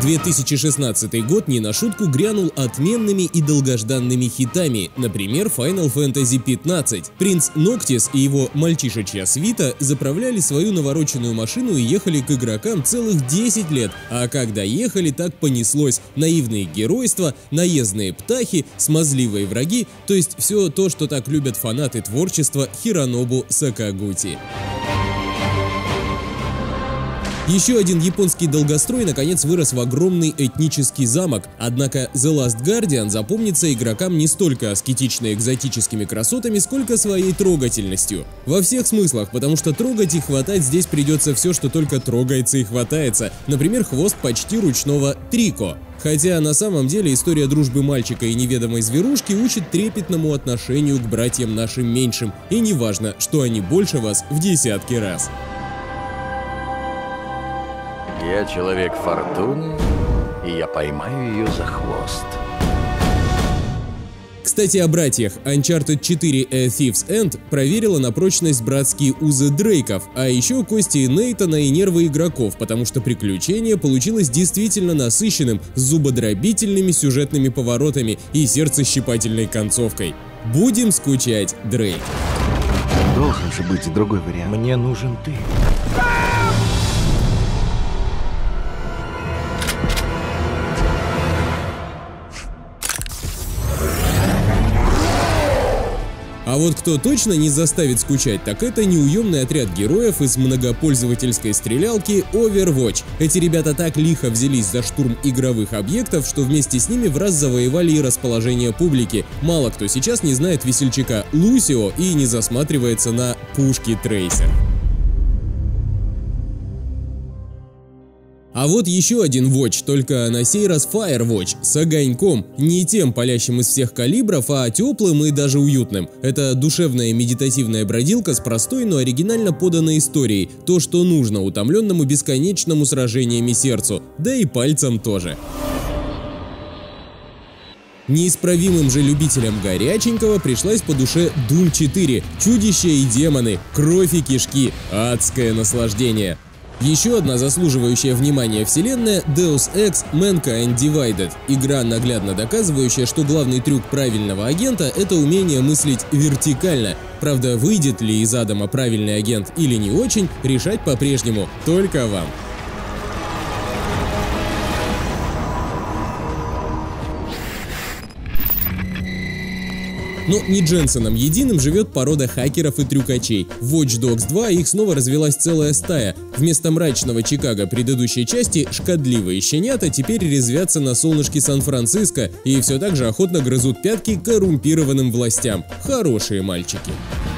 2016 год не на шутку грянул отменными и долгожданными хитами, например, Final Fantasy XV. Принц Ноктис и его мальчишечья свита заправляли свою навороченную машину и ехали к игрокам целых 10 лет, а когда ехали, так понеслось: наивные геройства, наездные птахи, смазливые враги, то есть все то, что так любят фанаты творчества Хиронобу Сакагути. Еще один японский долгострой наконец вырос в огромный этнический замок, однако The Last Guardian запомнится игрокам не столько аскетично-экзотическими красотами, сколько своей трогательностью. Во всех смыслах, потому что трогать и хватать здесь придется все, что только трогается и хватается, например, хвост почти ручного Трико. Хотя на самом деле история дружбы мальчика и неведомой зверушки учит трепетному отношению к братьям нашим меньшим, и неважно, что они больше вас в десятки раз. Я человек фортуны, и я поймаю ее за хвост. Кстати, о братьях. Uncharted 4 A Thief's End проверила на прочность братские узы Дрейков, а еще кости Нейтана и нервы игроков, потому что приключение получилось действительно насыщенным, с зубодробительными сюжетными поворотами и сердцещипательной концовкой. Будем скучать, Дрейк. Должен же быть и другой вариант. Мне нужен ты. А вот кто точно не заставит скучать, так это неуемный отряд героев из многопользовательской стрелялки Overwatch. Эти ребята так лихо взялись за штурм игровых объектов, что вместе с ними в раз завоевали и расположение публики. Мало кто сейчас не знает весельчака Лусио и не засматривается на пушки Трейсер. А вот еще один Watch, только на сей раз Firewatch, с огоньком. Не тем палящим из всех калибров, а теплым и даже уютным. Это душевная медитативная бродилка с простой, но оригинально поданной историей. То, что нужно утомленному бесконечному сражениями сердцу, да и пальцам тоже. Неисправимым же любителям горяченького пришлась по душе Doom 4. Чудища и демоны, кровь и кишки, адское наслаждение. Еще одна заслуживающая внимания вселенная — Deus Ex Mankind Divided. Игра, наглядно доказывающая, что главный трюк правильного агента — это умение мыслить вертикально. Правда, выйдет ли из Адама правильный агент или не очень, решать по-прежнему только вам. Но не Дженсеном единым живет порода хакеров и трюкачей. В Watch Dogs 2 их снова развелась целая стая. Вместо мрачного Чикаго предыдущей части шкодливые щенята теперь резвятся на солнышке Сан-Франциско и все так же охотно грызут пятки коррумпированным властям. Хорошие мальчики.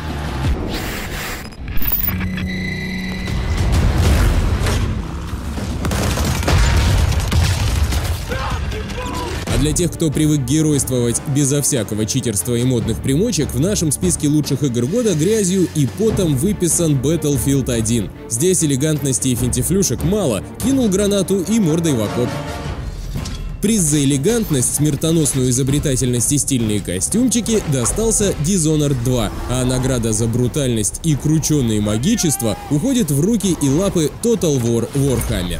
Для тех, кто привык геройствовать безо всякого читерства и модных примочек, в нашем списке лучших игр года грязью и потом выписан Battlefield 1. Здесь элегантности и финтифлюшек мало, кинул гранату и мордой в окоп. Приз за элегантность, смертоносную изобретательность и стильные костюмчики достался Dishonored 2, а награда за брутальность и крученые магичества уходит в руки и лапы Total War Warhammer.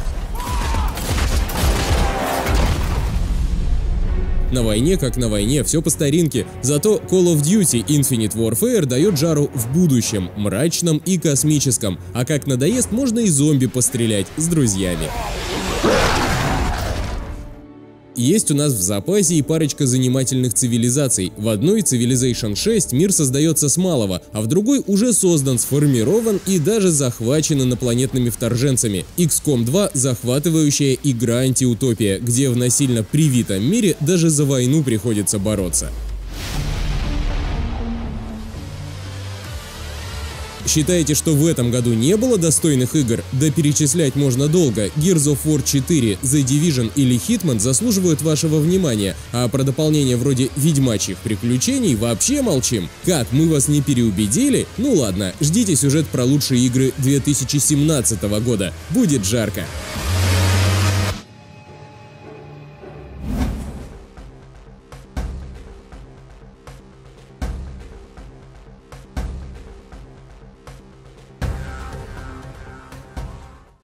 На войне как на войне, все по старинке. Зато Call of Duty Infinite Warfare дает жару в будущем, мрачном и космическом. А как надоест, можно и зомби пострелять с друзьями. Есть у нас в запасе и парочка занимательных цивилизаций. В одной, Civilization 6, мир создается с малого, а в другой уже создан, сформирован и даже захвачен инопланетными вторженцами. XCOM 2 – захватывающая игра-антиутопия, где в насильно привитом мире даже за войну приходится бороться. Считаете, что в этом году не было достойных игр? Да перечислять можно долго. Gears of War 4, The Division или Hitman заслуживают вашего внимания, а про дополнения вроде ведьмачьих приключений вообще молчим. Как, мы вас не переубедили? Ну ладно, ждите сюжет про лучшие игры 2017 года. Будет жарко.